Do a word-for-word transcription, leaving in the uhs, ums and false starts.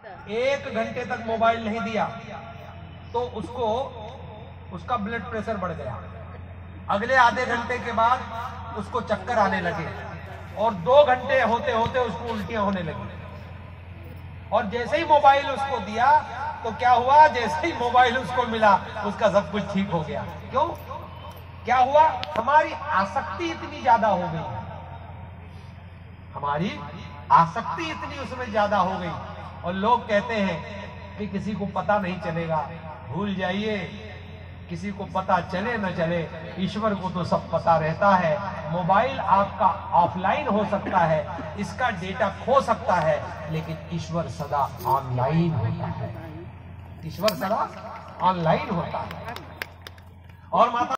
एक घंटे तक मोबाइल नहीं दिया तो उसको उसका ब्लड प्रेशर बढ़ गया। अगले आधे घंटे के बाद उसको चक्कर आने लगे और दो घंटे होते होते उसको उल्टियां होने लगी। और जैसे ही मोबाइल उसको दिया तो क्या हुआ, जैसे ही मोबाइल उसको मिला उसका सब कुछ ठीक हो गया। क्यों? क्या हुआ? हमारी आसक्ति इतनी ज्यादा हो गई, हमारी आसक्ति इतनी उसमें ज्यादा हो गई। और लोग कहते हैं कि किसी को पता नहीं चलेगा। भूल जाइए, किसी को पता चले न चले, ईश्वर को तो सब पता रहता है। मोबाइल आपका ऑफलाइन हो सकता है, इसका डेटा खो सकता है, लेकिन ईश्वर सदा ऑनलाइन होता है। ईश्वर सदा ऑनलाइन होता है। और माता